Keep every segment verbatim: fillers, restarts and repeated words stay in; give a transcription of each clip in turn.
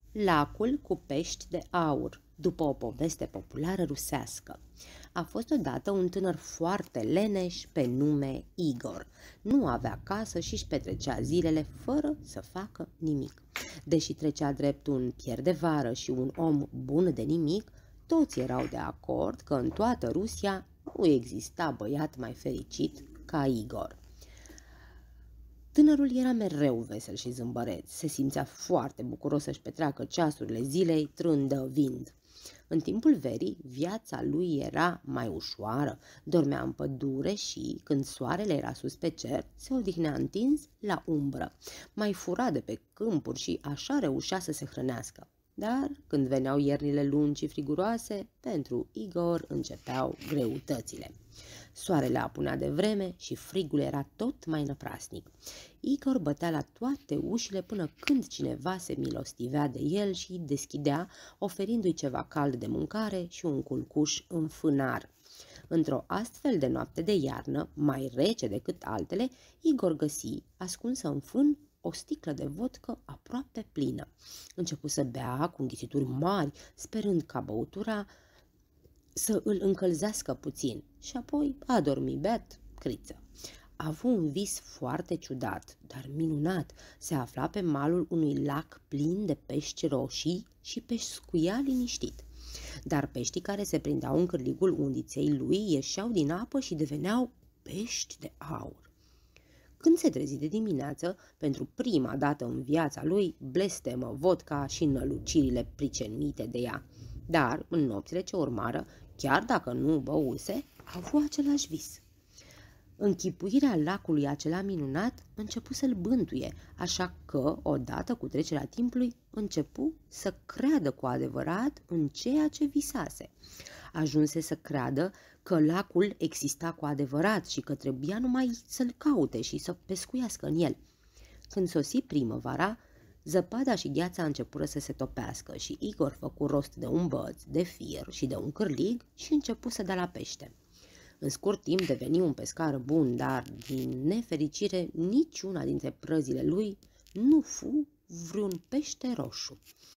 Lacul cu pești de aur, după o poveste populară rusească. A fost odată un tânăr foarte leneș pe nume Igor. Nu avea casă și își petrecea zilele fără să facă nimic. Deși trecea drept un pier de vară și un om bun de nimic, toți erau de acord că în toată Rusia nu exista băiat mai fericit ca Igor. Tânărul era mereu vesel și zâmbăreț, se simțea foarte bucuros să-și petreacă ceasurile zilei trândăvind. În timpul verii, viața lui era mai ușoară, dormea în pădure și, când soarele era sus pe cer, se odihnea întins la umbră, mai fura de pe câmpuri și așa reușea să se hrănească. Dar, când veneau iernile lungi și friguroase, pentru Igor începeau greutățile. Soarele apunea de vreme și frigul era tot mai năprasnic. Igor bătea la toate ușile până când cineva se milostivea de el și îi deschidea, oferindu-i ceva cald de mâncare și un culcuș în fânar. Într-o astfel de noapte de iarnă, mai rece decât altele, Igor găsi, ascunsă în fân, o sticlă de vodcă aproape plină. Începu să bea cu înghițituri mari, sperând ca băutura să îl încălzească puțin și apoi a dormit beat criță. A avut un vis foarte ciudat, dar minunat. Se afla pe malul unui lac plin de pești roșii și pescuia liniștit. Dar peștii care se prindeau în cârligul undiței lui ieșeau din apă și deveneau pești de aur. Când se trezi de dimineață, pentru prima dată în viața lui, blestemă vodka și nălucirile pricenuite de ea. Dar, în nopțile ce urmară, chiar dacă nu băuse, a avut același vis. Închipuirea lacului acela minunat începu să-l bântuie, așa că, odată cu trecerea timpului, începu să creadă cu adevărat în ceea ce visase. Ajunse să creadă că lacul exista cu adevărat și că trebuia numai să-l caute și să pescuiască în el. Când sosi primăvara, zăpada și gheața începură să se topească și Igor făcu rost de un băț, de fier și de un cârlig și începu să dea la pește. În scurt timp deveni un pescar bun, dar, din nefericire, niciuna dintre prăzile lui nu fu vreun pește roșu.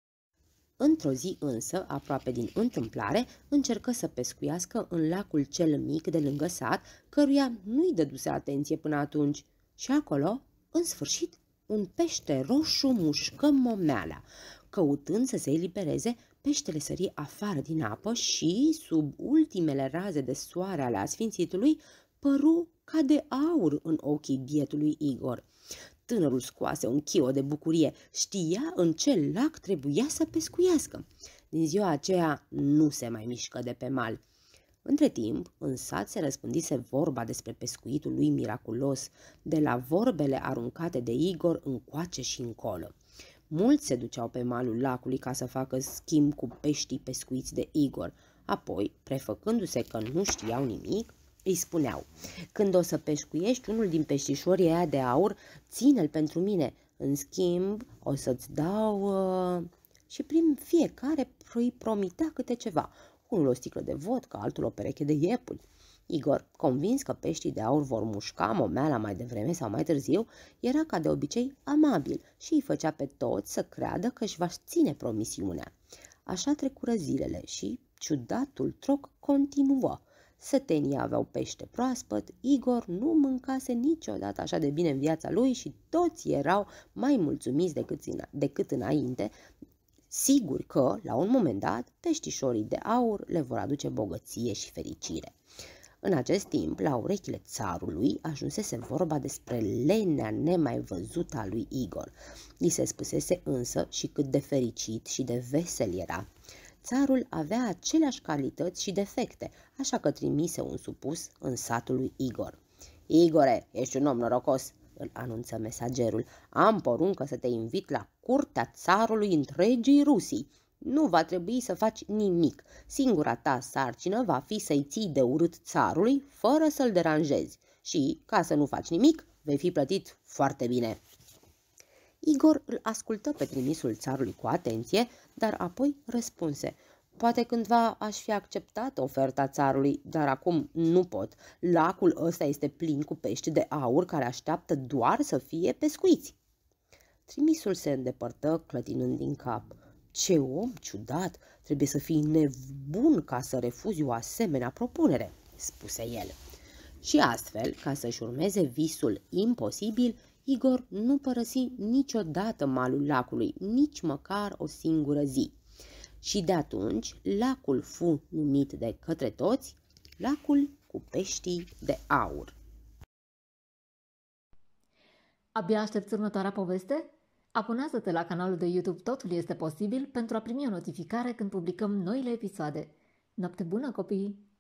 Într-o zi însă, aproape din întâmplare, încercă să pescuiască în lacul cel mic de lângă sat, căruia nu-i dăduse atenție până atunci. Și acolo, în sfârșit, un pește roșu mușcă momeala. Căutând să se elibereze, peștele sări afară din apă și, sub ultimele raze de soare ale asfințitului, păru ca de aur în ochii bietului Igor. Tânărul scoase un chio de bucurie, știa în ce lac trebuia să pescuiască. Din ziua aceea nu se mai mișcă de pe mal. Între timp, în sat se răspândise vorba despre pescuitul lui miraculos, de la vorbele aruncate de Igor încoace și încolo. Mulți se duceau pe malul lacului ca să facă schimb cu peștii pescuiți de Igor. Apoi, prefăcându-se că nu știau nimic, îi spuneau: când o să pescuiești unul din peștișorii aia de aur, ține-l pentru mine. În schimb, o să-ți dau... Uh... Și prin fiecare îi promitea câte ceva. Unul o sticlă de vodcă, altul o pereche de iepuri. Igor, convins că peștii de aur vor mușca momeala mai devreme sau mai târziu, era ca de obicei amabil și îi făcea pe toți să creadă că își va ține promisiunea. Așa trecură zilele și ciudatul troc continuă. Sătenii aveau pește proaspăt, Igor nu mâncase niciodată așa de bine în viața lui și toți erau mai mulțumiți decât, decât înainte, siguri că, la un moment dat, peștișorii de aur le vor aduce bogăție și fericire. În acest timp, la urechile țarului, ajunsese vorba despre lenea nemai văzută a lui Igor. Li se spusese însă și cât de fericit și de vesel era. Țarul avea aceleași calități și defecte, așa că trimise un supus în satul lui Igor. Igore, ești un om norocos, îl anunță mesagerul. Am poruncă să te invit la curtea țarului întregii Rusii. Nu va trebui să faci nimic. Singura ta sarcină va fi să-i ții de urât țarului fără să-l deranjezi. Și, ca să nu faci nimic, vei fi plătit foarte bine. Igor îl ascultă pe trimisul țarului cu atenție, dar apoi răspunse: poate cândva aș fi acceptat oferta țarului, dar acum nu pot. Lacul ăsta este plin cu pești de aur care așteaptă doar să fie pescuiți. Trimisul se îndepărtă clătinând din cap. Ce om ciudat, trebuie să fii nebun ca să refuzi o asemenea propunere, spuse el. Și astfel, ca să-și urmeze visul imposibil, Igor nu părăsi niciodată malul lacului, nici măcar o singură zi. Și de atunci, lacul fu numit de către toți lacul cu peștii de aur. Abia aștepți următoarea poveste? Abonează-te la canalul de YouTube Totul este posibil pentru a primi o notificare când publicăm noile episoade. Noapte bună, copii!